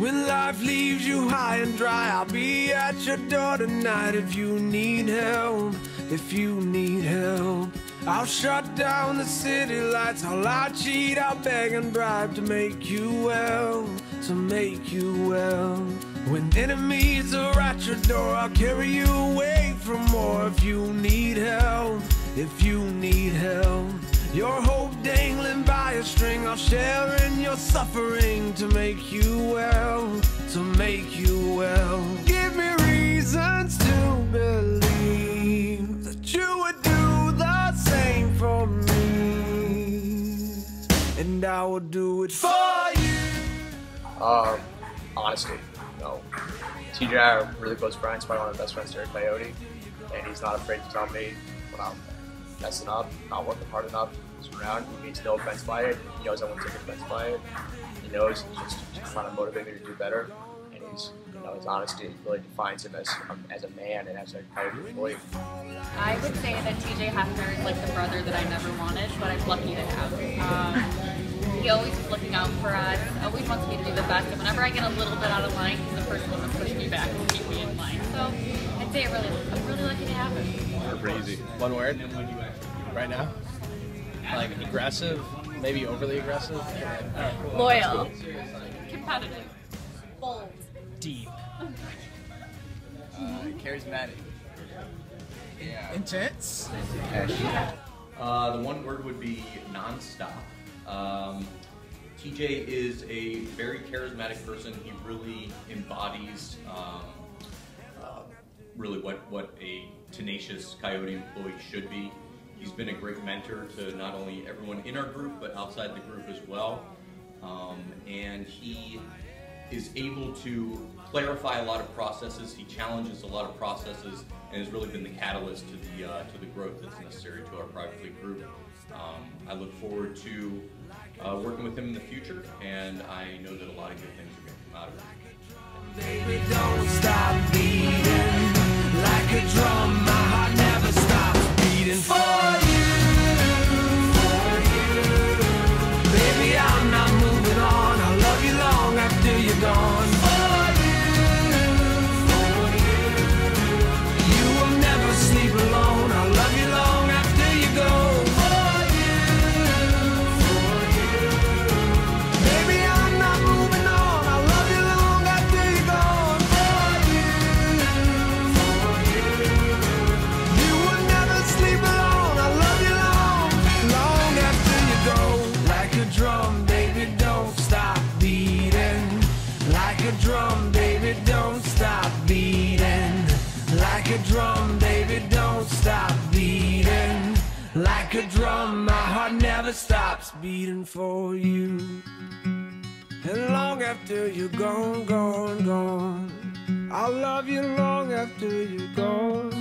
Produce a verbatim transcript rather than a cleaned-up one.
When life leaves you high and dry, I'll be at your door tonight. If you need help, if you need help, I'll shut down the city lights. I'll lie, cheat, I'll beg and bribe to make you well, to make you well. When enemies are at your door, I'll carry you away from more. If you need help, if you need help, your hope dangling by a string, I'll share in your suffering to make you well, to make you well. Give me reasons to believe that you would do the same for me, and I will do it for you. Um, honesty, no. T J and I are really close friends, probably one of the best friends here at Coyote, and he's not afraid to tell me when I'm messing up, not working hard enough. He's around, he means no offense by it. He knows I won't take offense by it. He knows he's just, just trying to motivate me to do better. And he's, you know, his honesty really defines him as um, as a man and as a Coyote employee. I would say that T J Hefner is like the brother that I never wanted, but I'm lucky to have. Um, he always is looking out for us, always wants me to do the best, and whenever I get a little bit out of line, he's the first one to push me back and keep me in line. So I'd say I really, I'm really lucky to have him. Pretty easy. One word, right now? Like aggressive, maybe overly aggressive. Uh, Loyal. Competitive. Bold. Deep. Uh, charismatic. Yeah. Intense. Uh, the one word would be nonstop. Um, T J is a very charismatic person. He really embodies um, uh, really what, what a tenacious Coyote employee should be. He's been a great mentor to not only everyone in our group, but outside the group as well. Um, and he is able to clarify a lot of processes. He challenges a lot of processes and has really been the catalyst to the, uh, to the growth that's necessary to our private fleet group. Um, I look forward to uh, working with him in the future, and I know that a lot of good things are going to come out of it. Baby, don't stop beating like a drum. My heart never stops beating for you, for you. Baby, I'm not moving on. I'll love you long after you're gone. For you, for you. You will never sleep alone. I'll love you long after you go. For you, for you. Baby, I'm not moving on. I'll love you long after you're gone. For you, for you. You will never sleep alone. I'll love you long, long after you go. Like a drum, baby, don't stop beating. Like a drum, baby, don't stop beating. Like a drum, baby, don't stop beating. Like a drum, my heart never stops beating for you. And long after you're gone, gone, gone, I'll love you long after you're gone.